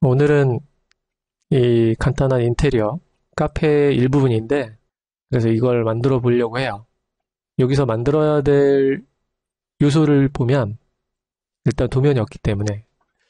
오늘은 이 간단한 인테리어 카페의 일부분인데 그래서 이걸 만들어 보려고 해요. 여기서 만들어야 될 요소를 보면 일단 도면이 없기 때문에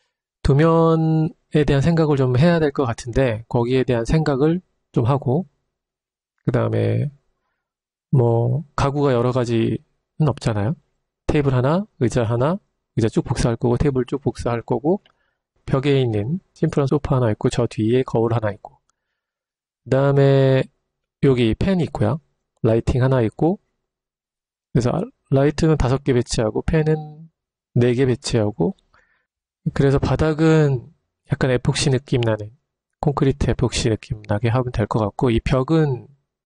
도면에 대한 생각을 좀 해야 될 것 같은데 거기에 대한 생각을 좀 하고 그 다음에 뭐 가구가 여러 가지는 없잖아요. 테이블 하나, 의자 하나, 의자 쭉 복사할 거고 테이블 쭉 복사할 거고 벽에 있는 심플한 소파 하나 있고 저 뒤에 거울 하나 있고 그 다음에 여기 펜이 있고요. 라이팅 하나 있고 그래서 라이트는 5개 배치하고 펜은 4개 배치하고 그래서 바닥은 약간 에폭시 느낌 나는 콘크리트 에폭시 느낌 나게 하면 될 것 같고 이 벽은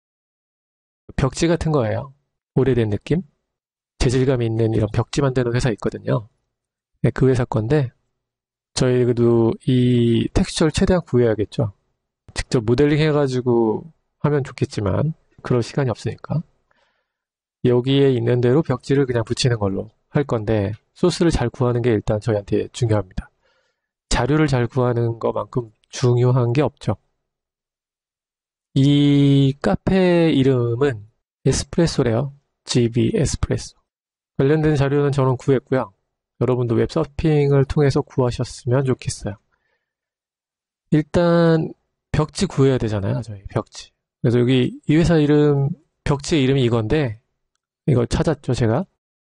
벽지 같은 거예요. 오래된 느낌? 재질감 있는 이런 벽지 만드는 회사 있거든요. 네, 그 회사 건데 저희도 이 텍스처를 최대한 구해야겠죠. 직접 모델링 해가지고 하면 좋겠지만 그럴 시간이 없으니까 여기에 있는 대로 벽지를 그냥 붙이는 걸로 할 건데 소스를 잘 구하는 게 일단 저희한테 중요합니다. 자료를 잘 구하는 것만큼 중요한 게 없죠. 이 카페 이름은 에스프레소래요. GB 에스프레소. 관련된 자료는 저는 구했고요. 여러분도 웹서핑을 통해서 구하셨으면 좋겠어요. 일단 벽지 구해야 되잖아요. 저희 벽지. 그래서 여기 이 회사 이름 벽지의 이름이 이건데 이걸 찾았죠 제가.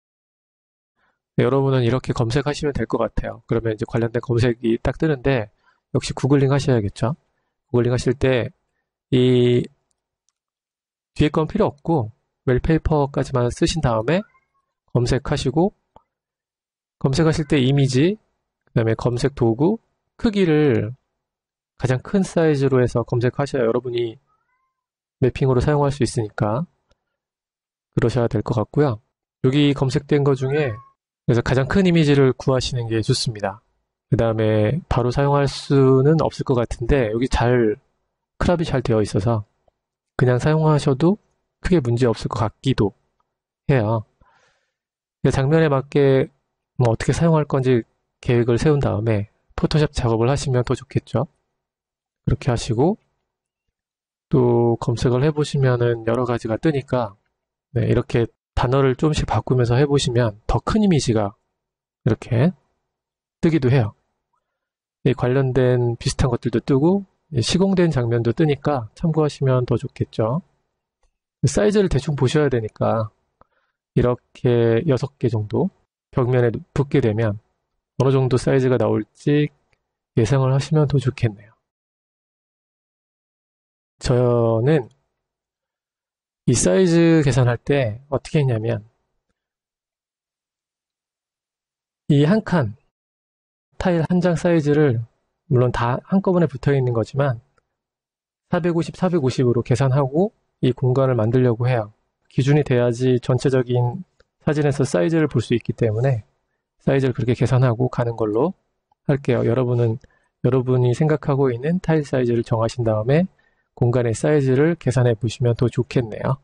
여러분은 이렇게 검색하시면 될 것 같아요. 그러면 이제 관련된 검색이 딱 뜨는데 역시 구글링 하셔야겠죠. 구글링 하실 때 이 뒤에 건 필요 없고 웰페이퍼까지만 쓰신 다음에 검색하시고 검색하실 때 이미지 그다음에 검색 도구 크기를 가장 큰 사이즈로 해서 검색하셔야 여러분이 매핑으로 사용할 수 있으니까 그러셔야 될 것 같고요. 여기 검색된 것 중에 그래서 가장 큰 이미지를 구하시는 게 좋습니다. 그 다음에 바로 사용할 수는 없을 것 같은데 여기 크랍이 잘 되어 있어서 그냥 사용하셔도 크게 문제 없을 것 같기도 해요. 장면에 맞게 뭐 어떻게 사용할 건지 계획을 세운 다음에 포토샵 작업을 하시면 더 좋겠죠. 그렇게 하시고 또 검색을 해보시면은 여러 가지가 뜨니까 네, 이렇게 단어를 조금씩 바꾸면서 해보시면 더 큰 이미지가 이렇게 뜨기도 해요. 관련된 비슷한 것들도 뜨고 시공된 장면도 뜨니까 참고하시면 더 좋겠죠. 사이즈를 대충 보셔야 되니까 이렇게 6개 정도 벽면에 붙게 되면 어느 정도 사이즈가 나올지 예상을 하시면 더 좋겠네요. 저는 이 사이즈 계산할 때 어떻게 했냐면 이 한 칸 타일 한 장 사이즈를 물론 다 한꺼번에 붙어 있는 거지만 450, 450으로 계산하고 이 공간을 만들려고 해요. 기준이 돼야지 전체적인 사진에서 사이즈를 볼 수 있기 때문에 사이즈를 그렇게 계산하고 가는 걸로 할게요. 여러분이 생각하고 있는 타일 사이즈를 정하신 다음에 공간의 사이즈를 계산해 보시면 더 좋겠네요.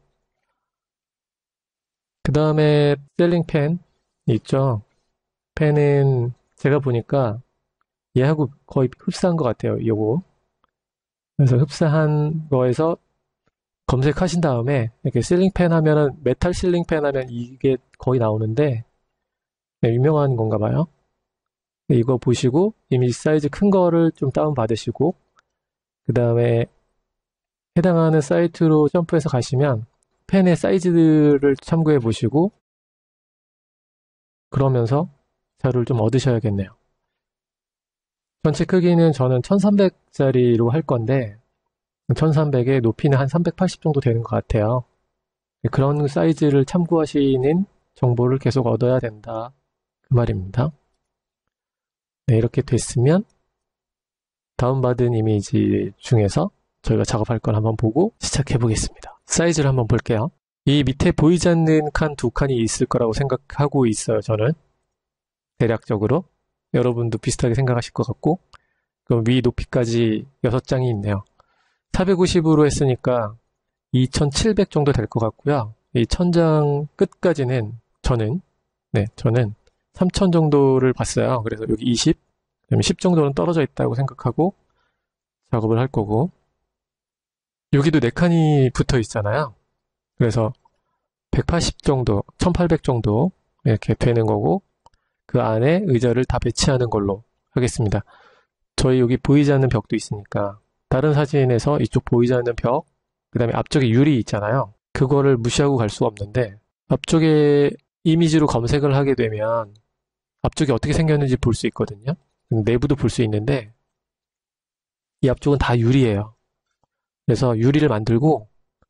그 다음에 셀링 펜 있죠. 펜은 제가 보니까 얘하고 거의 흡사한 것 같아요. 요거. 그래서 흡사한 거에서 검색하신 다음에 이렇게 실링팬 하면은 메탈 실링팬 하면 이게 거의 나오는데 네, 유명한 건가 봐요. 네, 이거 보시고 이미 사이즈 큰 거를 좀 다운 받으시고 그 다음에 해당하는 사이트로 점프해서 가시면 펜의 사이즈를 참고해 보시고 그러면서 자료를 좀 얻으셔야겠네요. 전체 크기는 저는 1300짜리로 할 건데 1300에 높이는 한 380 정도 되는 것 같아요. 그런 사이즈를 참고하시는 정보를 계속 얻어야 된다. 그 말입니다. 네, 이렇게 됐으면 다운받은 이미지 중에서 저희가 작업할 걸 한번 보고 시작해 보겠습니다. 사이즈를 한번 볼게요. 이 밑에 보이지 않는 칸 2칸이 있을 거라고 생각하고 있어요. 저는 대략적으로 여러분도 비슷하게 생각하실 것 같고 그럼 위 높이까지 6장이 있네요. 450으로 했으니까 2700 정도 될 것 같고요. 이 천장 끝까지는 저는 3000 정도를 봤어요. 그래서 여기 20, 10 정도는 떨어져 있다고 생각하고 작업을 할 거고, 여기도 4칸이 붙어 있잖아요. 그래서 180 정도, 1800 정도 이렇게 되는 거고, 그 안에 의자를 다 배치하는 걸로 하겠습니다. 저희 여기 보이지 않는 벽도 있으니까 다른 사진에서 이쪽 보이지 않는 벽, 그 다음에 앞쪽에 유리 있잖아요. 그거를 무시하고 갈 수가 없는데, 앞쪽에 이미지로 검색을 하게 되면 앞쪽이 어떻게 생겼는지 볼 수 있거든요. 내부도 볼 수 있는데 이 앞쪽은 다 유리예요. 그래서 유리를 만들고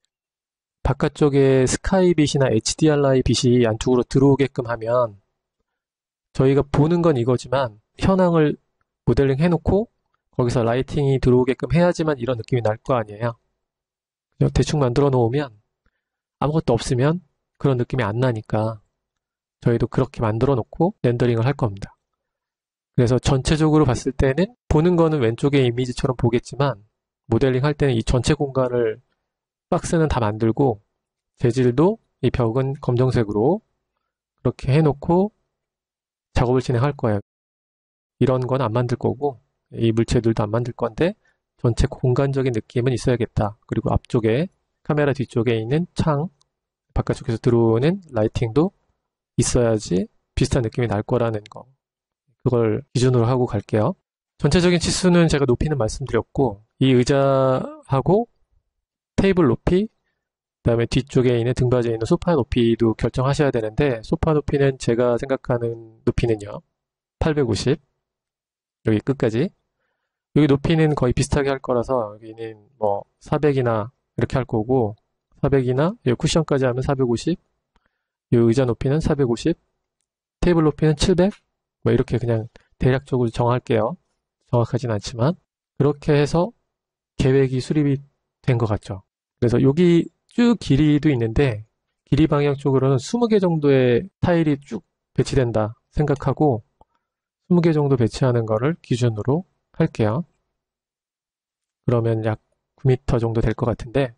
바깥쪽에 스카이빛이나 HDRI 빛이 안쪽으로 들어오게끔 하면, 저희가 보는 건 이거지만 현황을 모델링 해놓고 거기서 라이팅이 들어오게끔 해야지만 이런 느낌이 날 거 아니에요. 대충 만들어 놓으면 아무것도 없으면 그런 느낌이 안 나니까 저희도 그렇게 만들어 놓고 렌더링을 할 겁니다. 그래서 전체적으로 봤을 때는 보는 거는 왼쪽의 이미지처럼 보겠지만, 모델링 할 때는 이 전체 공간을, 박스는 다 만들고 재질도 이 벽은 검정색으로 그렇게 해놓고 작업을 진행할 거예요. 이런 건 안 만들 거고 이 물체들도 안 만들 건데 전체 공간적인 느낌은 있어야겠다. 그리고 앞쪽에 카메라 뒤쪽에 있는 창, 바깥쪽에서 들어오는 라이팅도 있어야지 비슷한 느낌이 날 거라는 거, 그걸 기준으로 하고 갈게요. 전체적인 치수는 제가 높이는 말씀드렸고, 이 의자하고 테이블 높이, 그 다음에 뒤쪽에 있는 등받이에 있는 소파 높이도 결정하셔야 되는데, 소파 높이는 제가 생각하는 높이는요 850, 여기 끝까지. 여기 높이는 거의 비슷하게 할 거라서 여기는 뭐 400이나 이렇게 할 거고, 400이나 여기 쿠션까지 하면 450, 이 의자 높이는 450, 테이블 높이는 700, 뭐 이렇게 그냥 대략적으로 정할게요. 정확하진 않지만 그렇게 해서 계획이 수립이 된 것 같죠. 그래서 여기 쭉 길이도 있는데, 길이 방향 쪽으로는 20개 정도의 타일이 쭉 배치된다 생각하고 20개 정도 배치하는 거를 기준으로 할게요. 그러면 약 9m 정도 될 것 같은데,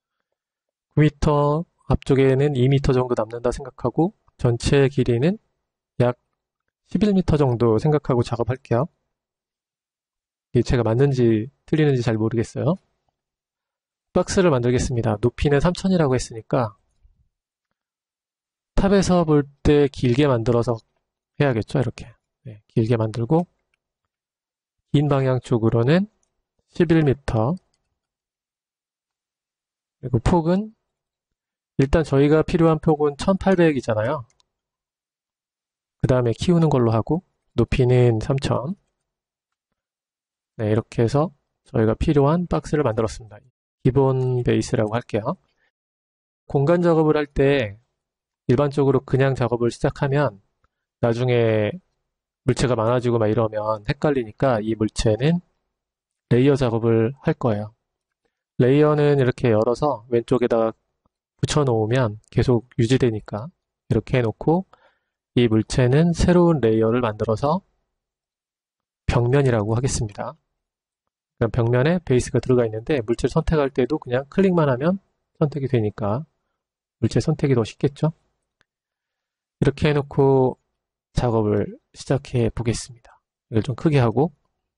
9m, 앞쪽에는 2m 정도 남는다 생각하고 전체 길이는 약 11m 정도 생각하고 작업할게요. 이게 제가 맞는지 틀리는지 잘 모르겠어요. 박스를 만들겠습니다. 높이는 3000이라고 했으니까 탑에서 볼 때 길게 만들어서 해야겠죠. 이렇게 길게 만들고, 긴 방향 쪽으로는 11m, 그리고 폭은 일단 저희가 필요한 폭은 1800이잖아요. 그 다음에 키우는 걸로 하고 높이는 3000. 이렇게 해서 저희가 필요한 박스를 만들었습니다. 기본 베이스라고 할게요. 공간 작업을 할 때 일반적으로 그냥 작업을 시작하면 나중에 물체가 많아지고 막 이러면 헷갈리니까 이 물체는 레이어 작업을 할 거예요. 레이어는 이렇게 열어서 왼쪽에다가 붙여놓으면 계속 유지되니까 이렇게 해놓고, 이 물체는 새로운 레이어를 만들어서 벽면이라고 하겠습니다. 벽면에 베이스가 들어가 있는데 물체를 선택할 때도 그냥 클릭만 하면 선택이 되니까 물체 선택이 더 쉽겠죠? 이렇게 해놓고 작업을 시작해 보겠습니다. 이걸 좀 크게 하고,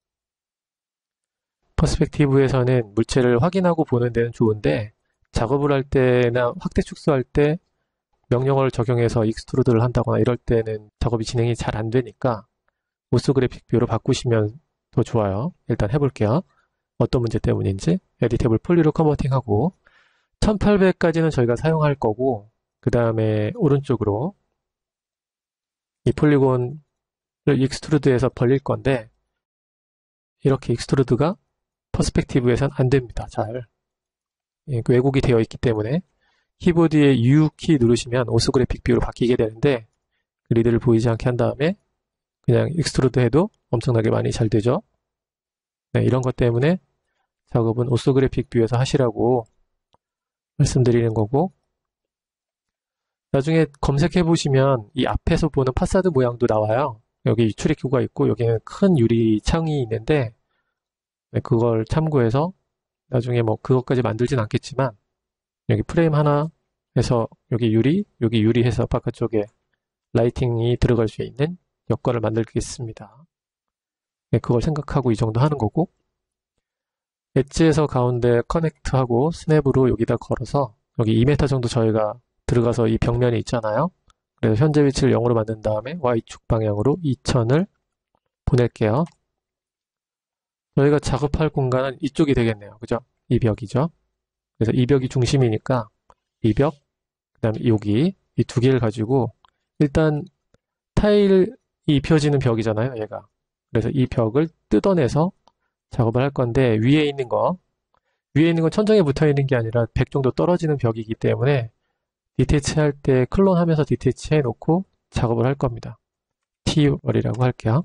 퍼스펙티브에서는 물체를 확인하고 보는 데는 좋은데 작업을 할 때나 확대 축소할 때 명령어를 적용해서 익스트루드를 한다거나 이럴 때는 작업이 진행이 잘 안 되니까 오소그래픽 뷰로 바꾸시면 더 좋아요. 일단 해볼게요. 어떤 문제 때문인지. 에디테이블 폴리로 컨버팅하고 1800까지는 저희가 사용할 거고, 그 다음에 오른쪽으로 이 폴리곤을 익스트루드해서 벌릴 건데, 이렇게 익스트루드가 퍼스펙티브에선 안 됩니다. 잘. 왜곡이 되어 있기 때문에 키보드의 U키 누르시면 오소그래픽 뷰로 바뀌게 되는데, 그리드를 보이지 않게 한 다음에 그냥 익스트루드 해도 엄청나게 많이 잘 되죠. 이런 것 때문에 작업은 오소그래픽 뷰에서 하시라고 말씀드리는 거고, 나중에 검색해 보시면 이 앞에서 보는 파사드 모양도 나와요. 여기 출입구가 있고 여기는 큰 유리 창이 있는데, 그걸 참고해서 나중에 뭐 그것까지 만들진 않겠지만 여기 프레임 하나 해서 여기 유리 해서 바깥쪽에 라이팅이 들어갈 수 있는 여건을 만들겠습니다. 네, 그걸 생각하고 이 정도 하는 거고, 엣지에서 가운데 커넥트하고 스냅으로 여기다 걸어서 여기 2m 정도 저희가 들어가서 이 벽면이 있잖아요. 그래서 현재 위치를 0으로 만든 다음에 Y축 방향으로 2000을 보낼게요. 저희가 작업할 공간은 이쪽이 되겠네요. 그죠? 이 벽이죠. 그래서 이 벽이 중심이니까 이 벽, 그 다음에 여기 이 두 개를 가지고 일단 타일이 입혀지는 벽이잖아요. 얘가. 그래서 이 벽을 뜯어내서 작업을 할 건데 위에 있는 건 천정에 붙어 있는 게 아니라 100 정도 떨어지는 벽이기 때문에 디테치 할 때 클론하면서 디테치 해놓고 작업을 할 겁니다. T1이라고 할게요.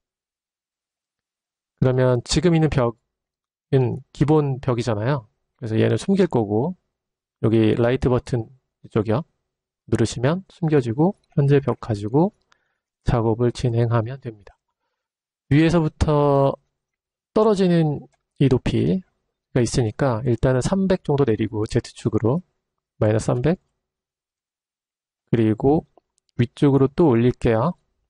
그러면 지금 있는 벽은 기본 벽이잖아요. 그래서 얘는 숨길 거고 여기 라이트 버튼 이쪽이요. 누르시면 숨겨지고 현재 벽 가지고 작업을 진행하면 됩니다. 위에서부터 떨어지는 이 높이가 있으니까 일단은 300 정도 내리고 Z축으로 마이너스 300 그리고 위쪽으로 또 올릴게요.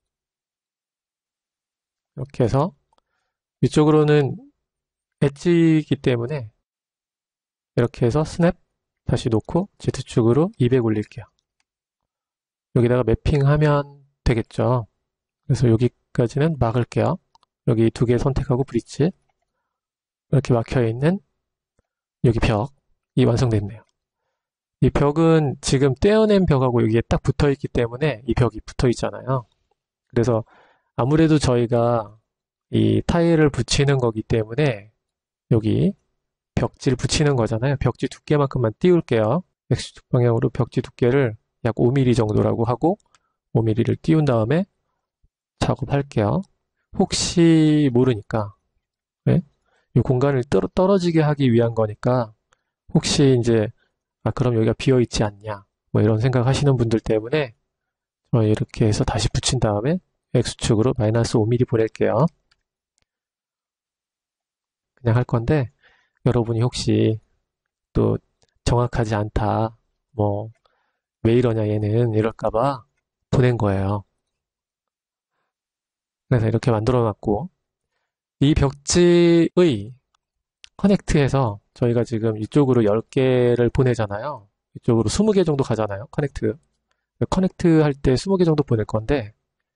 이렇게 해서 위쪽으로는 엣지이기 때문에 이렇게 해서 스냅 다시 놓고 Z축으로 200 올릴게요. 여기다가 매핑하면 되겠죠. 그래서 여기까지는 막을게요. 여기 두 개 선택하고 브릿지 이렇게 막혀있는 여기 벽이 완성됐네요. 이 벽은 지금 떼어낸 벽하고 여기에 딱 붙어있기 때문에 이 벽이 붙어있잖아요. 그래서 아무래도 저희가 이 타일을 붙이는 거기 때문에 여기 벽지를 붙이는 거잖아요. 벽지 두께만큼만 띄울게요. X축 방향으로 벽지 두께를 약 5mm 정도라고 하고 5mm를 띄운 다음에 작업할게요. 혹시 모르니까 네? 이 공간을 떨어지게 하기 위한 거니까 혹시 이제 그럼 여기가 비어 있지 않냐 뭐 이런 생각 하시는 분들 때문에 이렇게 해서 다시 붙인 다음에 X축으로 마이너스 5mm 보낼게요. 그냥 할 건데 여러분이 혹시 또 정확하지 않다 뭐 왜 이러냐 얘는 이럴까봐 보낸 거예요. 그래서 이렇게 만들어 놨고 이 벽지의 커넥트해서 저희가 지금 이쪽으로 10개를 보내잖아요. 이쪽으로 20개 정도 가잖아요. 커넥트 할 때 20개 정도 보낼 건데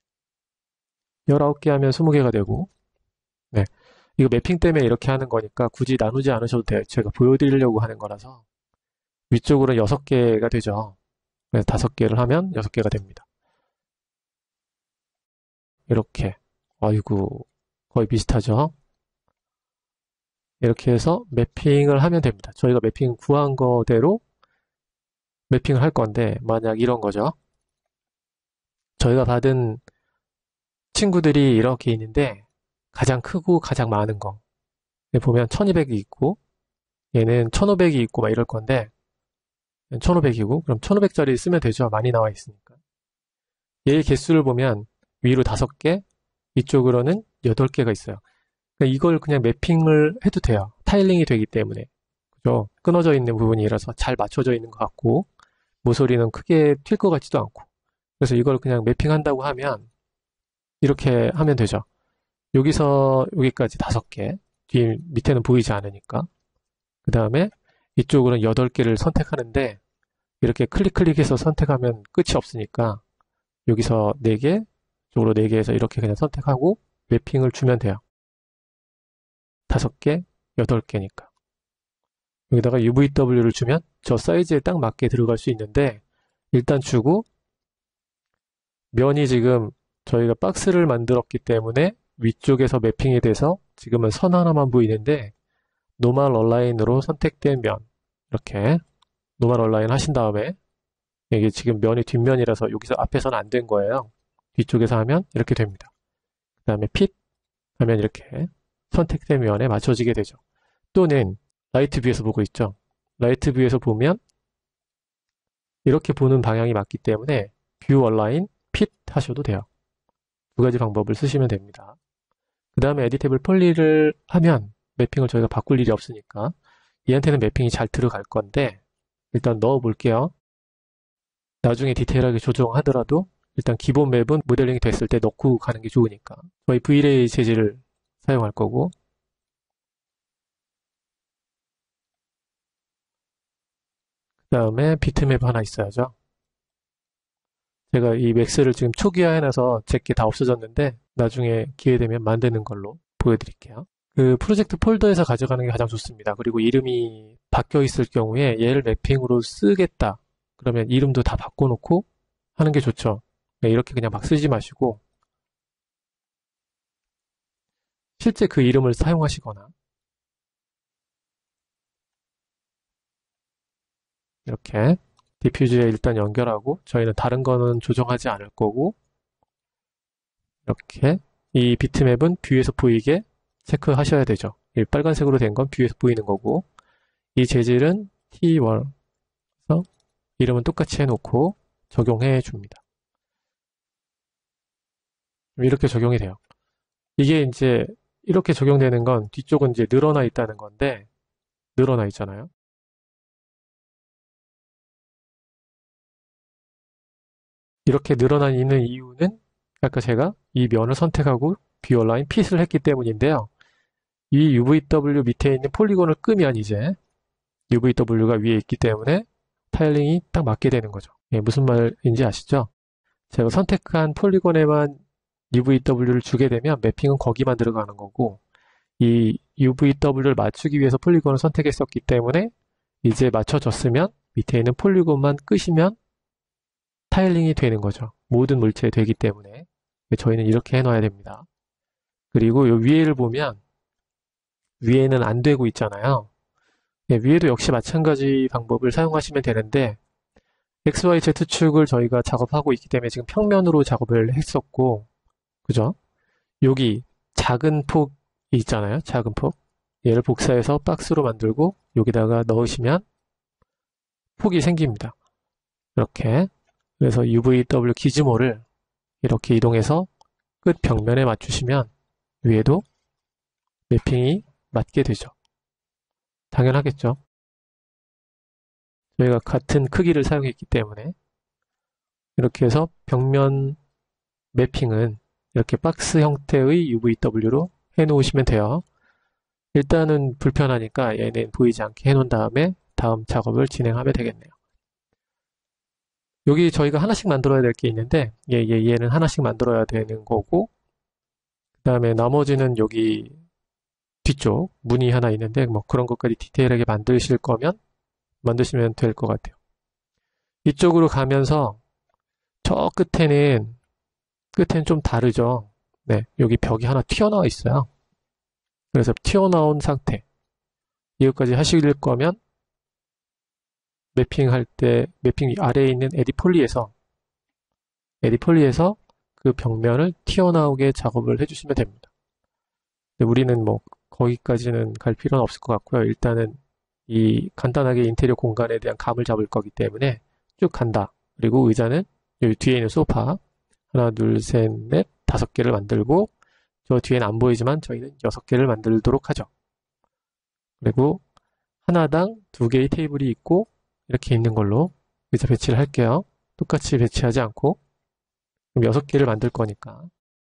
19개 하면 20개가 되고 네. 이거 매핑 때문에 이렇게 하는 거니까 굳이 나누지 않으셔도 돼요. 제가 보여드리려고 하는 거라서 위쪽으로 6개가 되죠. 그래서 5개를 하면 6개가 됩니다. 이렇게 아이고 거의 비슷하죠. 이렇게 해서 매핑을 하면 됩니다. 저희가 매핑 구한 거대로 매핑을 할 건데 만약 이런 거죠. 저희가 받은 친구들이 이렇게 있는데 가장 크고 가장 많은 거 보면 1200이 있고 얘는 1500이 있고 막 이럴 건데 1500이고 그럼 1500짜리 쓰면 되죠. 많이 나와 있으니까. 얘의 개수를 보면 위로 5개 이쪽으로는 8개가 있어요. 그러니까 이걸 그냥 매핑을 해도 돼요. 타일링이 되기 때문에. 그죠? 끊어져 있는 부분이라서 잘 맞춰져 있는 것 같고 모서리는 크게 튈 것 같지도 않고 그래서 이걸 그냥 매핑한다고 하면 이렇게 하면 되죠. 여기서 여기까지 5개 밑에는 보이지 않으니까 그 다음에 이쪽으로는 8개를 선택하는데 이렇게 클릭해서 선택하면 끝이 없으니까 여기서 4개 쪽으로 4개에서 이렇게 그냥 선택하고 매핑을 주면 돼요. 5개, 8개니까 여기다가 UVW를 주면 저 사이즈에 딱 맞게 들어갈 수 있는데 일단 주고 면이 지금 저희가 박스를 만들었기 때문에 위쪽에서 매핑이 돼서 지금은 선 하나만 보이는데 노멀 얼라인으로 선택된 면 이렇게 노멀 얼라인 하신 다음에 이게 지금 면이 뒷면이라서 여기서 앞에서는 안 된 거예요. 뒤쪽에서 하면 이렇게 됩니다. 그 다음에 핏 하면 이렇게 선택된 면에 맞춰지게 되죠. 또는 라이트 뷰에서 보고 있죠. 라이트 뷰에서 보면 이렇게 보는 방향이 맞기 때문에 뷰 얼라인, 핏 하셔도 돼요. 두 가지 방법을 쓰시면 됩니다. 그 다음에 에디테이블 폴리를 하면 매핑을 저희가 바꿀 일이 없으니까 얘한테는 매핑이 잘 들어갈 건데 일단 넣어 볼게요. 나중에 디테일하게 조정하더라도 일단 기본 맵은 모델링이 됐을 때 넣고 가는 게 좋으니까 저희 V-Ray 재질을 사용할 거고, 그 다음에 비트맵 하나 있어야죠. 제가 이 맥스를 지금 초기화 해놔서 제게 다 없어졌는데 나중에 기회 되면 만드는 걸로 보여드릴게요. 그 프로젝트 폴더에서 가져가는 게 가장 좋습니다. 그리고 이름이 바뀌어 있을 경우에 얘를 매핑으로 쓰겠다. 그러면 이름도 다 바꿔놓고 하는 게 좋죠. 네, 이렇게 그냥 막 쓰지 마시고 실제 그 이름을 사용하시거나 이렇게 디퓨즈에 일단 연결하고 저희는 다른 거는 조정하지 않을 거고 이렇게 이 비트맵은 뷰에서 보이게 체크하셔야 되죠. 이 빨간색으로 된 건 뷰에서 보이는 거고 이 재질은 T1 그래서 이름은 똑같이 해놓고 적용해 줍니다. 이렇게 적용이 돼요. 이게 이제 이렇게 적용되는 건 뒤쪽은 이제 늘어나 있다는 건데 늘어나 있잖아요. 이렇게 늘어나 있는 이유는 아까 제가 이 면을 선택하고 뷰 얼라인 핏을 했기 때문인데요. 이 UVW 밑에 있는 폴리곤을 끄면 이제 UVW가 위에 있기 때문에 타일링이 딱 맞게 되는 거죠. 예, 무슨 말인지 아시죠? 제가 선택한 폴리곤에만 UVW를 주게 되면 매핑은 거기만 들어가는 거고 이 UVW를 맞추기 위해서 폴리곤을 선택했었기 때문에 이제 맞춰졌으면 밑에 있는 폴리곤만 끄시면 타일링이 되는 거죠. 모든 물체에 되기 때문에 저희는 이렇게 해놔야 됩니다. 그리고 이 위에를 보면 위에는 안 되고 있잖아요. 네, 위에도 역시 마찬가지 방법을 사용하시면 되는데 XYZ축을 저희가 작업하고 있기 때문에 지금 평면으로 작업을 했었고 그죠? 여기 작은 폭이 있잖아요. 작은 폭. 얘를 복사해서 박스로 만들고 여기다가 넣으시면 폭이 생깁니다. 이렇게. 그래서 UVW 기즈모를 이렇게 이동해서 끝 벽면에 맞추시면 위에도 매핑이 맞게 되죠. 당연하겠죠. 저희가 같은 크기를 사용했기 때문에 이렇게 해서 벽면 매핑은 이렇게 박스 형태의 UVW로 해놓으시면 돼요. 일단은 불편하니까 얘는 보이지 않게 해놓은 다음에 다음 작업을 진행하면 되겠네요. 여기 저희가 하나씩 만들어야 될 게 있는데 얘는 하나씩 만들어야 되는 거고 그 다음에 나머지는 여기 뒤쪽 무늬 하나 있는데 뭐 그런 것까지 디테일하게 만드실 거면 만드시면 될 것 같아요. 이쪽으로 가면서 저 끝에는 좀 다르죠. 네, 여기 벽이 하나 튀어나와 있어요. 그래서 튀어나온 상태 이것까지 하실 거면 매핑할 때 매핑 아래에 있는 에디폴리에서 그 벽면을 튀어나오게 작업을 해주시면 됩니다. 우리는 뭐 거기까지는 갈 필요는 없을 것 같고요. 일단은 이 간단하게 인테리어 공간에 대한 감을 잡을 거기 때문에 쭉 간다. 그리고 의자는 여기 뒤에 있는 소파 하나, 둘, 셋, 넷, 5개를 만들고 저 뒤에는 안 보이지만 저희는 6개를 만들도록 하죠. 그리고 하나당 2개의 테이블이 있고 이렇게 있는 걸로 의자 배치를 할게요. 똑같이 배치하지 않고 그럼 6개를 만들 거니까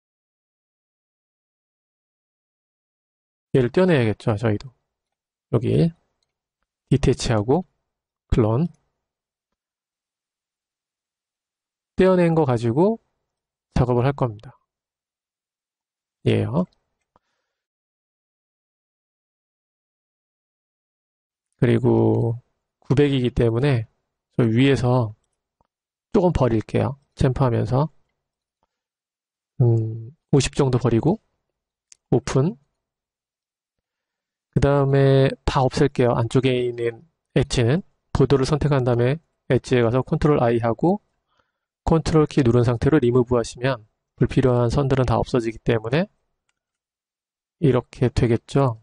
얘를 떼어내야겠죠. 저희도 여기 디태치하고 클론 떼어낸 거 가지고 작업을 할 겁니다. 얘요. 그리고 900이기 때문에 저 위에서 조금 버릴게요. 챔프하면서 50 정도 버리고 오픈 그 다음에 다 없앨게요. 안쪽에 있는 엣지는 보도를 선택한 다음에 엣지에 가서 컨트롤 I 하고 컨트롤 키 누른 상태로 리무브 하시면 불필요한 선들은 다 없어지기 때문에 이렇게 되겠죠.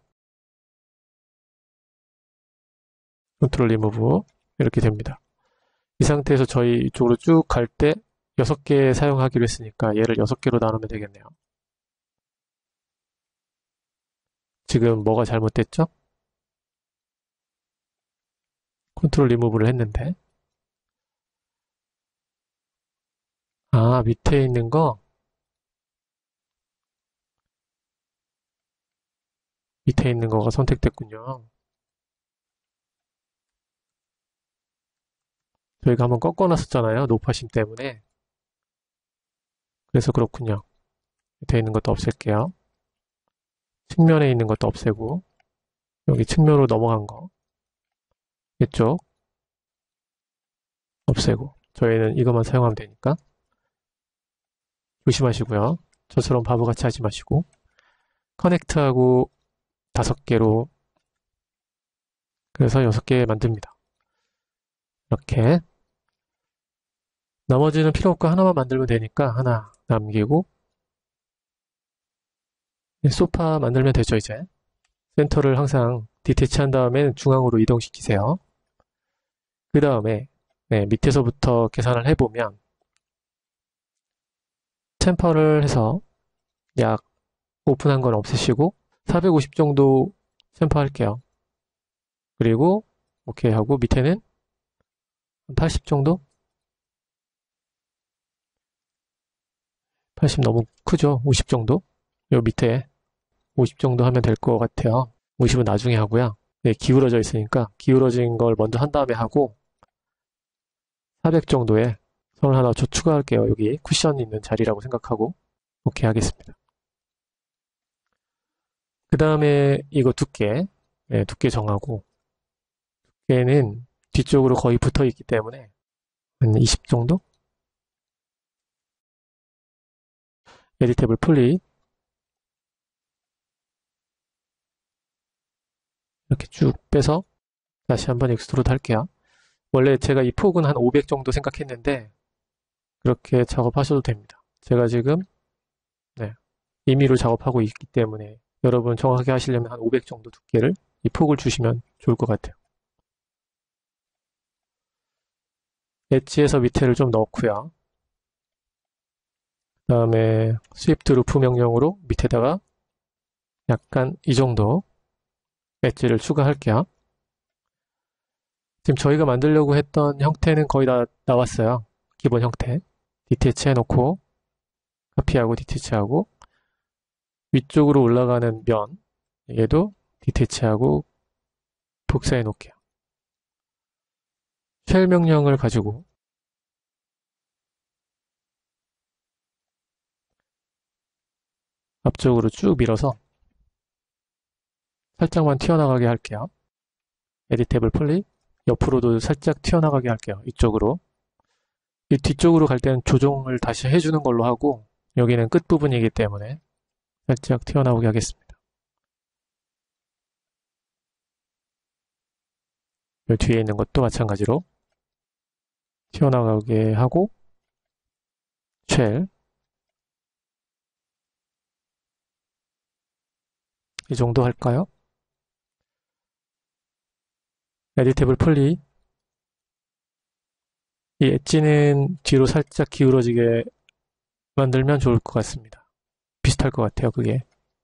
컨트롤 리무브 이렇게 됩니다. 이 상태에서 저희 이쪽으로 쭉 갈 때 6개 사용하기로 했으니까 얘를 6개로 나누면 되겠네요. 지금 뭐가 잘못됐죠? 컨트롤 리무브를 했는데 밑에 있는 거 밑에 있는 거가 선택됐군요. 저희가 한번 꺾어놨었잖아요. 노파심 때문에. 그래서 그렇군요. 밑에 있는 것도 없앨게요. 측면에 있는 것도 없애고 여기 측면으로 넘어간 거 이쪽 없애고 저희는 이것만 사용하면 되니까 조심하시고요. 저처럼 바보같이 하지 마시고 커넥트하고 5개로 그래서 6개 만듭니다. 이렇게 나머지는 필요 없고 하나만 만들면 되니까 하나 남기고 소파 만들면 되죠. 이제 센터를 항상 디태치한 다음에 중앙으로 이동시키세요. 그 다음에 밑에서부터 계산을 해보면 챔퍼를 해서 약 오픈한 건 없애시고 450 정도 챔퍼 할게요. 그리고 오케이 하고 밑에는 80 정도? 80 너무 크죠? 50 정도? 요 밑에 50 정도 하면 될 것 같아요. 50은 나중에 하고요. 네, 기울어져 있으니까 기울어진 걸 먼저 한 다음에 하고 400 정도의 선을 하나 더 추가할게요. 여기 쿠션 있는 자리라고 생각하고 오케이 하겠습니다. 그 다음에 이거 두께 두께 정하고 두께는 뒤쪽으로 거의 붙어 있기 때문에 한 20 정도? 에디테이블 풀리 이렇게 쭉 빼서 다시 한번 익스트루드 할게요. 원래 제가 이 폭은 한 500 정도 생각했는데 그렇게 작업하셔도 됩니다. 제가 지금 임의로 작업하고 있기 때문에 여러분 정확하게 하시려면 한 500 정도 두께를 이 폭을 주시면 좋을 것 같아요. 엣지에서 밑에를 좀 넣고요. 그 다음에 스위프트 루프 명령으로 밑에다가 약간 이 정도 엣지를 추가할게요. 지금 저희가 만들려고 했던 형태는 거의 다 나왔어요. 기본 형태. 디태치 해놓고 카피하고 디태치하고 위쪽으로 올라가는 면 얘도 디태치하고 복사해 놓을게요. 쉘 명령을 가지고 앞쪽으로 쭉 밀어서 살짝만 튀어나가게 할게요. 에디테이블 풀리 옆으로도 살짝 튀어나가게 할게요. 이쪽으로. 이 뒤쪽으로 갈 때는 조정을 다시 해주는 걸로 하고 여기는 끝부분이기 때문에 살짝 튀어나오게 하겠습니다. 이 뒤에 있는 것도 마찬가지로 튀어나가게 하고 쉘 이 정도 할까요? 에디테이블 풀리 이 엣지는 뒤로 살짝 기울어지게 만들면 좋을 것 같습니다. 비슷할 것 같아요, 그게.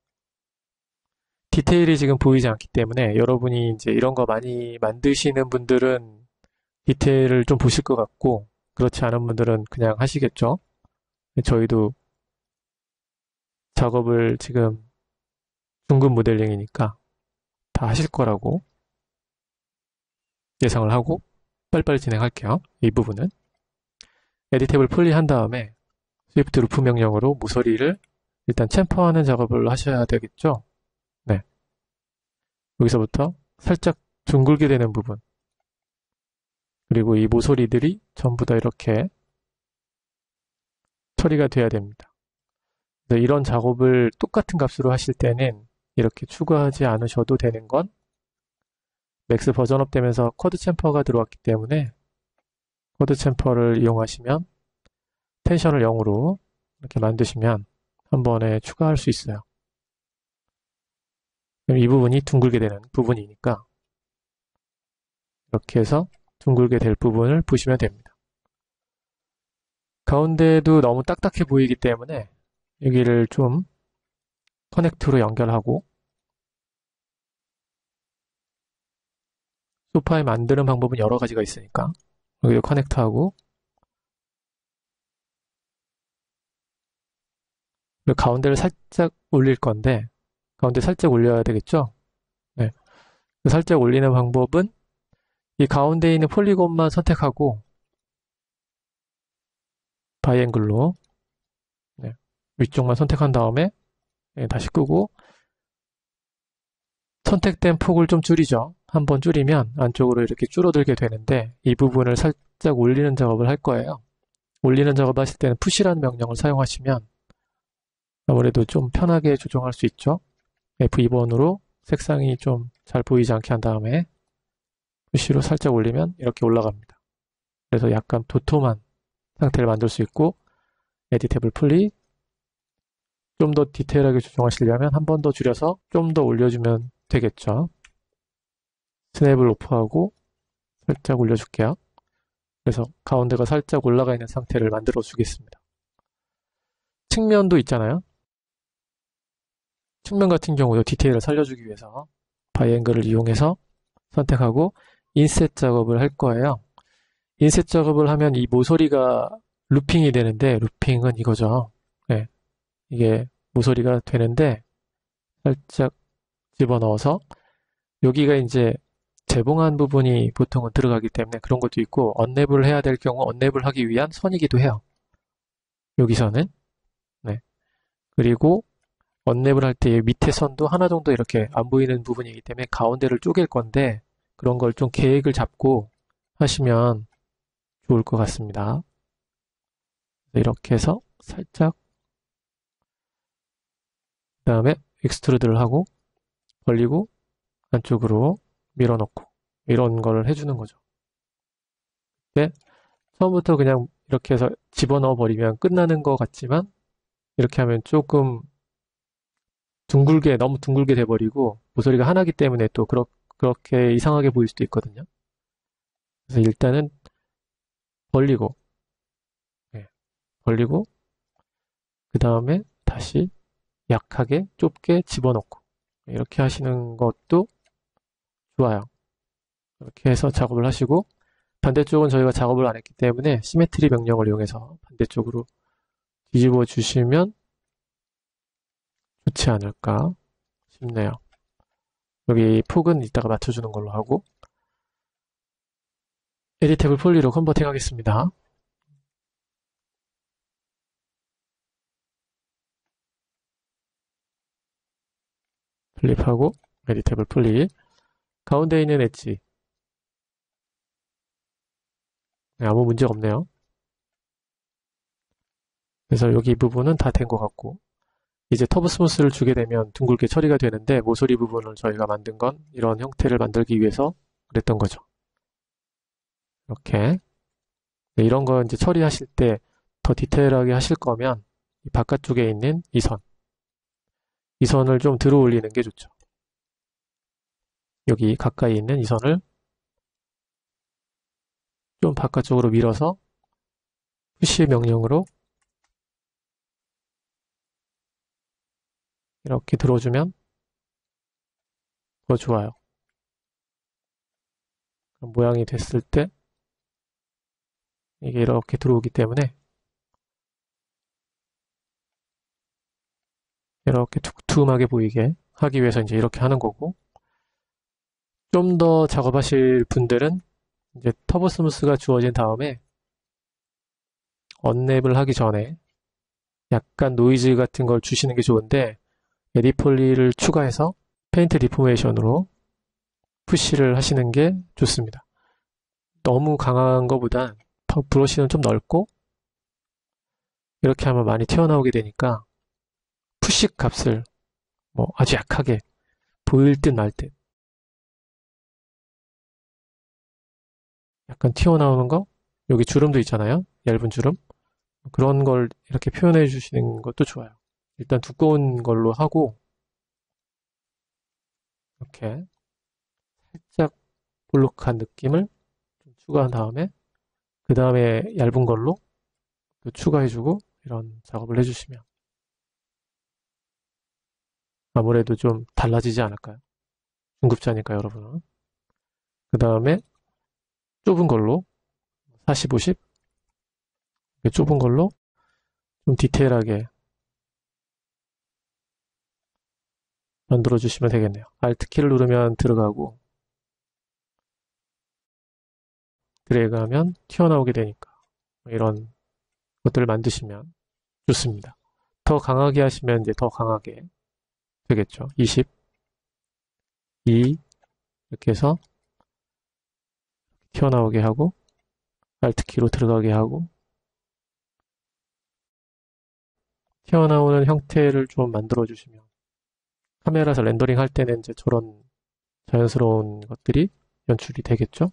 디테일이 지금 보이지 않기 때문에 여러분이 이제 이런 거 많이 만드시는 분들은 디테일을 좀 보실 것 같고 그렇지 않은 분들은 그냥 하시겠죠. 저희도 작업을 지금 중급 모델링이니까 다 하실 거라고 예상을 하고 빨리빨리 진행할게요. 이 부분은 에디테이블 풀리 한 다음에 스위프트 루프 명령으로 모서리를 일단 챔퍼하는 작업을 하셔야 되겠죠. 네, 여기서부터 살짝 둥글게 되는 부분 그리고 이 모서리들이 전부 다 이렇게 처리가 돼야 됩니다. 이런 작업을 똑같은 값으로 하실 때는 이렇게 추가하지 않으셔도 되는 건 맥스 버전업 되면서 쿼드 챔퍼가 들어왔기 때문에 쿼드 챔퍼를 이용하시면 텐션을 0으로 이렇게 만드시면 한 번에 추가할 수 있어요. 이 부분이 둥글게 되는 부분이니까 이렇게 해서 둥글게 될 부분을 보시면 됩니다. 가운데도 너무 딱딱해 보이기 때문에 여기를 좀 커넥트로 연결하고 소파에 만드는 방법은 여러 가지가 있으니까 여기도 커넥트하고 그리고 가운데를 살짝 올릴 건데 가운데 살짝 올려야 되겠죠? 네. 살짝 올리는 방법은 이 가운데 있는 폴리곤만 선택하고 바이앵글로 네. 위쪽만 선택한 다음에 네, 다시 끄고 선택된 폭을 좀 줄이죠. 한번 줄이면 안쪽으로 이렇게 줄어들게 되는데 이 부분을 살짝 올리는 작업을 할 거예요. 올리는 작업 하실 때는 푸시라는 명령을 사용하시면 아무래도 좀 편하게 조정할 수 있죠. F2번으로 색상이 좀 잘 보이지 않게 한 다음에 푸시로 살짝 올리면 이렇게 올라갑니다. 그래서 약간 도톰한 상태를 만들 수 있고 에디테이블 풀리 좀 더 디테일하게 조정하시려면 한 번 더 줄여서 좀 더 올려주면 되겠죠. 스냅을 오프하고 살짝 올려줄게요. 그래서 가운데가 살짝 올라가 있는 상태를 만들어 주겠습니다. 측면도 있잖아요. 측면 같은 경우도 디테일을 살려주기 위해서 바이앵글을 이용해서 선택하고 인셋 작업을 할 거예요. 인셋 작업을 하면 이 모서리가 루핑이 되는데 루핑은 이거죠. 네, 이게 모서리가 되는데 살짝 집어넣어서 여기가 이제 재봉한 부분이 보통은 들어가기 때문에 그런 것도 있고 언랩을 해야 될 경우 언랩을 하기 위한 선이기도 해요. 여기서는 네. 그리고 언랩을 할 때 밑에 선도 하나 정도 이렇게 안 보이는 부분이기 때문에 가운데를 쪼갤 건데 그런 걸 좀 계획을 잡고 하시면 좋을 것 같습니다. 이렇게 해서 살짝 그 다음에 익스트루드를 하고 벌리고 안쪽으로 밀어넣고 이런 걸 해주는 거죠. 네, 처음부터 그냥 이렇게 해서 집어넣어 버리면 끝나는 것 같지만 이렇게 하면 조금 둥글게 너무 둥글게 돼버리고 모서리가 하나기 때문에 또 그렇게 이상하게 보일 수도 있거든요. 그래서 일단은 벌리고 네, 벌리고 그 다음에 다시 약하게 좁게 집어넣고 이렇게 하시는 것도 좋아요. 이렇게 해서 작업을 하시고 반대쪽은 저희가 작업을 안 했기 때문에 시메트리 명령을 이용해서 반대쪽으로 뒤집어 주시면 좋지 않을까 싶네요. 여기 폭은 이따가 맞춰주는 걸로 하고 에디테이블 폴리로 컨버팅 하겠습니다. 플립하고 에디테이블 폴리 가운데 있는 엣지 네, 아무 문제가 없네요. 그래서 여기 부분은 다 된 것 같고 이제 터브 스무스를 주게 되면 둥글게 처리가 되는데 모서리 부분을 저희가 만든 건 이런 형태를 만들기 위해서 그랬던 거죠. 이렇게 네, 이런 거 이제 처리하실 때 더 디테일하게 하실 거면 이 바깥쪽에 있는 이 선을 좀 들어 올리는 게 좋죠. 여기 가까이 있는 이 선을 좀 바깥쪽으로 밀어서 푸시 명령으로 이렇게 들어주면 더 좋아요. 그럼 모양이 됐을 때 이게 이렇게 들어오기 때문에 이렇게 툭툭하게 보이게 하기 위해서 이제 이렇게 하는 거고 좀 더 작업하실 분들은 이제 터보 스무스가 주어진 다음에 언랩을 하기 전에 약간 노이즈 같은 걸 주시는 게 좋은데 에디폴리를 추가해서 페인트 디포메이션으로 푸시를 하시는 게 좋습니다. 너무 강한 것보단 브러쉬는 좀 넓고 이렇게 하면 많이 튀어나오게 되니까 푸시 값을 뭐 아주 약하게 보일 듯 말 듯 약간 튀어나오는 거 여기 주름도 있잖아요. 얇은 주름 그런 걸 이렇게 표현해 주시는 것도 좋아요. 일단 두꺼운 걸로 하고 이렇게 살짝 볼록한 느낌을 좀 추가한 다음에 그 다음에 얇은 걸로 또 추가해주고 이런 작업을 해주시면 아무래도 좀 달라지지 않을까요? 중급자니까 여러분은. 그 다음에 좁은 걸로 40, 50 좁은 걸로 좀 디테일하게 만들어 주시면 되겠네요. Alt 키를 누르면 들어가고 드래그하면 튀어나오게 되니까 이런 것들을 만드시면 좋습니다. 더 강하게 하시면 이제 더 강하게 되겠죠. 20, 2 이렇게 해서 튀어나오게 하고 Alt 키로 들어가게 하고 튀어나오는 형태를 좀 만들어 주시면 카메라에서 렌더링 할 때는 이제 저런 자연스러운 것들이 연출이 되겠죠.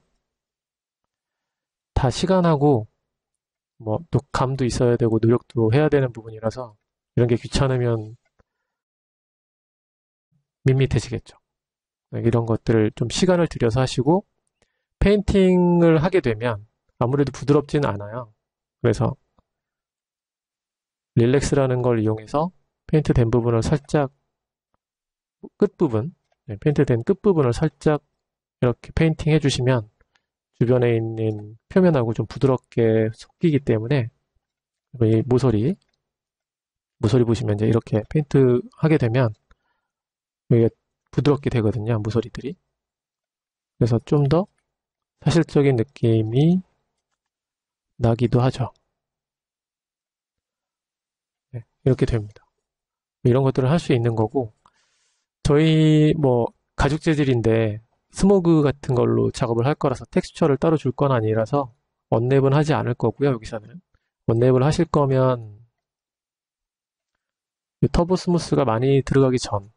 다 시간하고 뭐 또 감도 있어야 되고 노력도 해야 되는 부분이라서 이런 게 귀찮으면 밋밋해지겠죠. 이런 것들을 좀 시간을 들여서 하시고 페인팅을 하게 되면 아무래도 부드럽지는 않아요. 그래서 릴렉스라는 걸 이용해서 페인트 된 부분을 살짝 끝부분, 페인트 된 끝부분을 살짝 이렇게 페인팅 해주시면 주변에 있는 표면하고 좀 부드럽게 섞이기 때문에 이 모서리 보시면 이제 이렇게 페인트 하게 되면 이게 부드럽게 되거든요. 모서리들이. 그래서 좀 더 사실적인 느낌이 나기도 하죠. 네, 이렇게 됩니다. 이런 것들을 할 수 있는 거고 저희 뭐 가죽 재질인데 스모그 같은 걸로 작업을 할 거라서 텍스처를 따로 줄 건 아니라서 언랩은 하지 않을 거고요. 여기서는 언랩을 하실 거면 터보 스무스가 많이 들어가기 전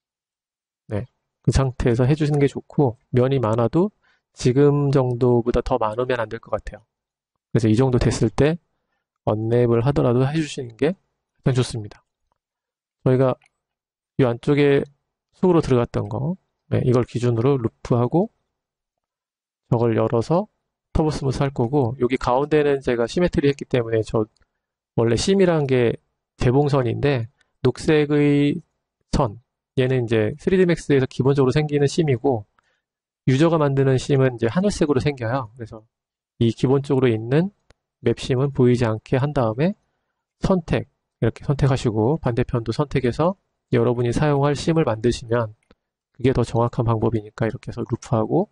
그 상태에서 해주시는 게 좋고 면이 많아도 지금 정도보다 더 많으면 안 될 것 같아요. 그래서 이 정도 됐을 때 언랩을 하더라도 해주시는 게 일단 좋습니다. 저희가 이 안쪽에 속으로 들어갔던 거 이걸 기준으로 루프하고 저걸 열어서 터보 스무스 할 거고 여기 가운데는 제가 시메트리 했기 때문에 저 원래 심이란 게 재봉선인데 녹색의 선 얘는 이제 3D Max에서 기본적으로 생기는 심이고 유저가 만드는 심은 이제 하늘색으로 생겨요. 그래서 이 기본적으로 있는 맵심은 보이지 않게 한 다음에 이렇게 선택하시고 반대편도 선택해서 여러분이 사용할 심을 만드시면 그게 더 정확한 방법이니까 이렇게 해서 루프하고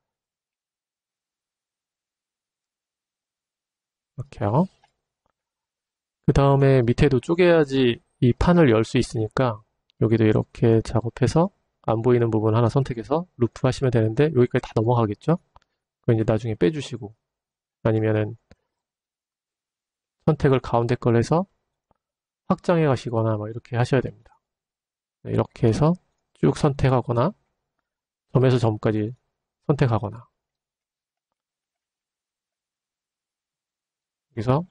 이렇게요. 그 다음에 밑에도 쪼개야지 이 판을 열 수 있으니까 여기도 이렇게 작업해서 안 보이는 부분 하나 선택해서 루프 하시면 되는데 여기까지 다 넘어가겠죠? 그럼 이제 나중에 빼주시고 아니면은 선택을 가운데 걸 해서 확장해 가시거나 뭐 이렇게 하셔야 됩니다. 이렇게 해서 쭉 선택하거나 점에서 점까지 선택하거나 여기서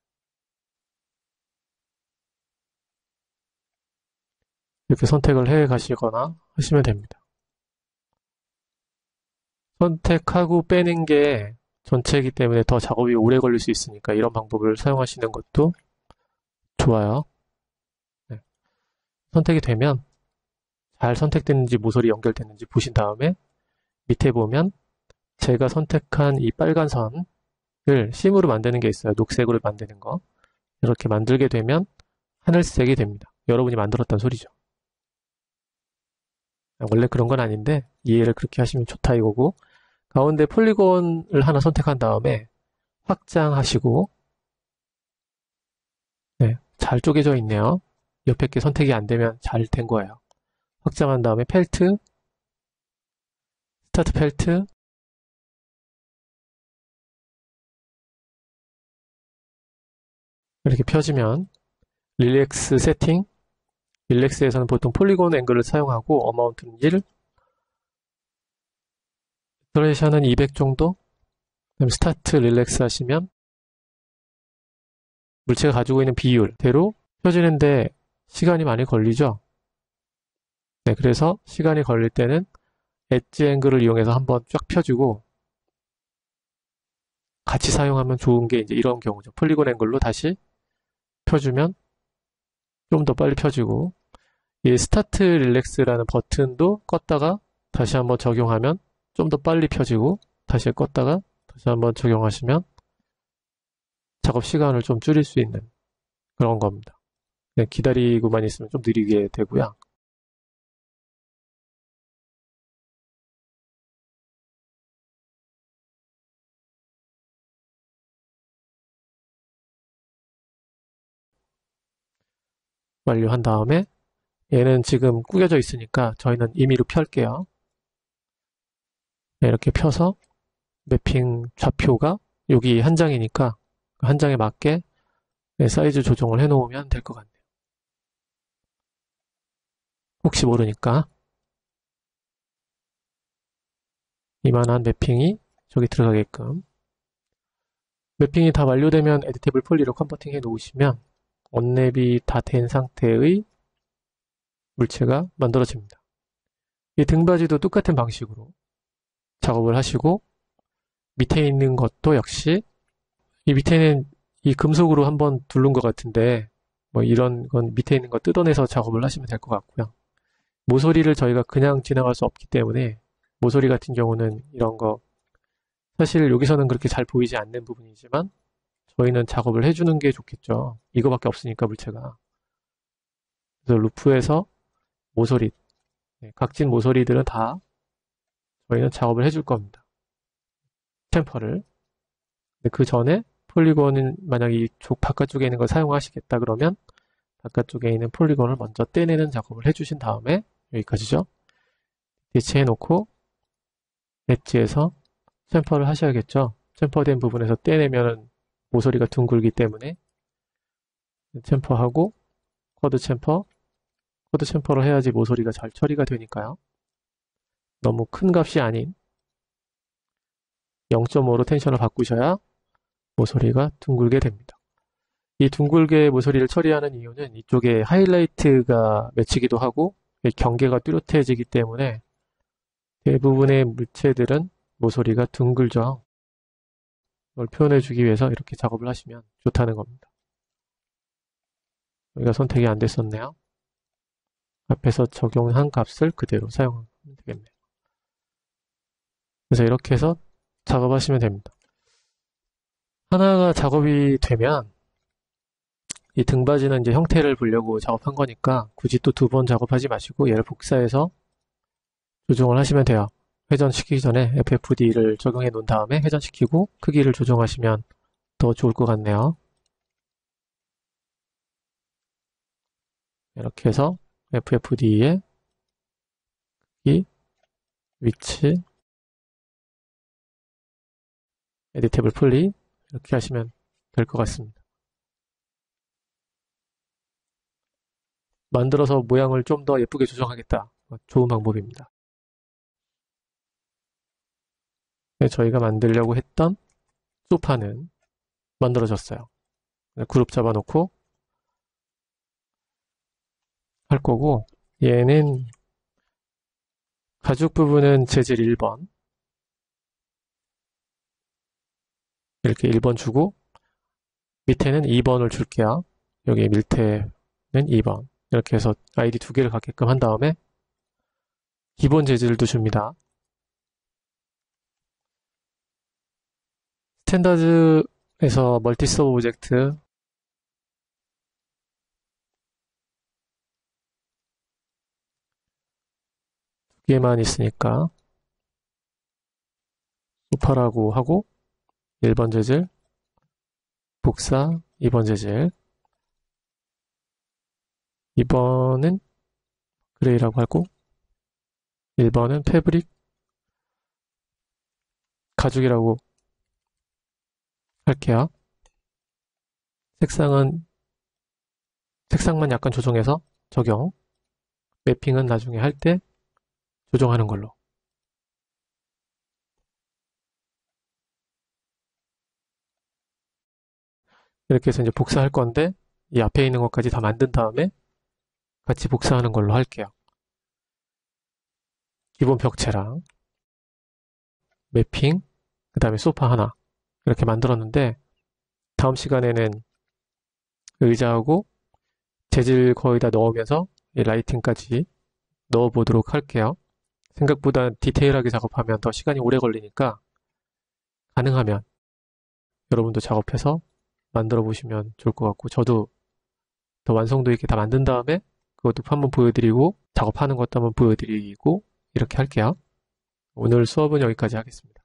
이렇게 선택을 해 가시거나 하시면 됩니다. 선택하고 빼는 게 전체이기 때문에 더 작업이 오래 걸릴 수 있으니까 이런 방법을 사용하시는 것도 좋아요. 네. 선택이 되면 잘 선택됐는지 모서리 연결됐는지 보신 다음에 밑에 보면 제가 선택한 이 빨간 선을 심으로 만드는 게 있어요. 녹색으로 만드는 거. 이렇게 만들게 되면 하늘색이 됩니다. 여러분이 만들었다는 소리죠. 원래 그런 건 아닌데 이해를 그렇게 하시면 좋다 이거고 가운데 폴리곤을 하나 선택한 다음에 확장하시고 잘 쪼개져 있네요. 옆에 게 선택이 안 되면 잘 된 거예요. 확장한 다음에 펠트, 스타트 펠트 이렇게 펴지면 릴렉스 세팅 릴렉스에서는 보통 폴리곤 앵글을 사용하고 어마운트는 1 듀레이션은 200 정도 그다음에 스타트 릴렉스 하시면 물체가 가지고 있는 비율대로 펴지는데 시간이 많이 걸리죠. 네, 그래서 시간이 걸릴 때는 엣지 앵글을 이용해서 한번 쫙 펴주고 같이 사용하면 좋은 게 이제 이런 경우죠. 폴리곤 앵글로 다시 펴주면 좀 더 빨리 펴지고 이 스타트 릴렉스라는 버튼도 껐다가 다시 한번 적용하면 좀 더 빨리 펴지고 다시 껐다가 다시 한번 적용하시면 작업 시간을 좀 줄일 수 있는 그런 겁니다. 기다리고만 있으면 좀 느리게 되고요. 완료한 다음에 얘는 지금 구겨져 있으니까 저희는 임의로 펼게요. 네, 이렇게 펴서 매핑 좌표가 여기 한 장이니까 한 장에 맞게 사이즈 조정을 해놓으면 될 것 같네요. 혹시 모르니까 이만한 매핑이 저기 들어가게끔. 매핑이 다 완료되면 에디테이블 폴리로 컨버팅 해 놓으시면 온랩이 다 된 상태의 물체가 만들어집니다. 이 등받이도 똑같은 방식으로 작업을 하시고 밑에 있는 것도 역시 이 밑에는 이 금속으로 한번 두른 것 같은데 뭐 이런 건 밑에 있는 거 뜯어내서 작업을 하시면 될 것 같고요. 모서리를 저희가 그냥 지나갈 수 없기 때문에 모서리 같은 경우는 이런 거 사실 여기서는 그렇게 잘 보이지 않는 부분이지만 저희는 작업을 해주는 게 좋겠죠. 이거밖에 없으니까 물체가. 그래서 루프에서 모서리, 각진 모서리들은 다 저희는 작업을 해줄 겁니다. 템퍼를. 그 전에 폴리곤은 만약 이쪽 바깥쪽에 있는 걸 사용하시겠다 그러면 바깥쪽에 있는 폴리곤을 먼저 떼내는 작업을 해주신 다음에 여기까지죠. 대체해 놓고 엣지에서 챔퍼를 하셔야겠죠. 챔퍼된 부분에서 떼내면은 모서리가 둥글기 때문에 챔퍼하고 쿼드 챔퍼로 해야지 모서리가 잘 처리가 되니까요. 너무 큰 값이 아닌 0.5로 텐션을 바꾸셔야 모서리가 둥글게 됩니다. 이 둥글게 모서리를 처리하는 이유는 이쪽에 하이라이트가 맺히기도 하고 경계가 뚜렷해지기 때문에 대부분의 물체들은 모서리가 둥글죠. 이걸 표현해주기 위해서 이렇게 작업을 하시면 좋다는 겁니다. 여기가 선택이 안 됐었네요. 앞에서 적용한 값을 그대로 사용하면 되겠네요. 그래서 이렇게 해서 작업하시면 됩니다. 하나가 작업이 되면 이 등받이는 이제 형태를 보려고 작업한 거니까 굳이 또 두 번 작업하지 마시고 얘를 복사해서 조정을 하시면 돼요. 회전시키기 전에 FFD를 적용해 놓은 다음에 회전시키고 크기를 조정하시면 더 좋을 것 같네요. 이렇게 해서 FFD의 크기, 위치, 에디테이블 폴리 이렇게 하시면 될 것 같습니다. 만들어서 모양을 좀 더 예쁘게 조정하겠다. 좋은 방법입니다. 네, 저희가 만들려고 했던 소파는 만들어졌어요. 그룹 잡아놓고 할 거고 얘는 가죽 부분은 재질 1번 이렇게 1번 주고 밑에는 2번을 줄게요. 여기 밀테는 2번 이렇게 해서 아이디 두 개를 갖게끔 한 다음에 기본 재질도 줍니다. 스탠다드에서 멀티 서브 오브젝트 두 개만 있으니까 소파라고 하고 1번 재질 복사 2번 재질 2번은 그레이라고 하고 1번은 패브릭 가죽이라고 할게요. 색상만 약간 조정해서 적용 매핑은 나중에 할 때 조정하는 걸로 이렇게 해서 이제 복사할 건데 이 앞에 있는 것까지 다 만든 다음에 같이 복사하는 걸로 할게요. 기본 벽체랑 매핑 그 다음에 소파 하나 이렇게 만들었는데 다음 시간에는 의자하고 재질 거의 다 넣으면서 이 라이팅까지 넣어보도록 할게요. 생각보다 디테일하게 작업하면 더 시간이 오래 걸리니까 가능하면 여러분도 작업해서 만들어 보시면 좋을 것 같고 저도 더 완성도 있게 다 만든 다음에 그것도 한번 보여드리고 작업하는 것도 한번 보여드리고 이렇게 할게요. 오늘 수업은 여기까지 하겠습니다.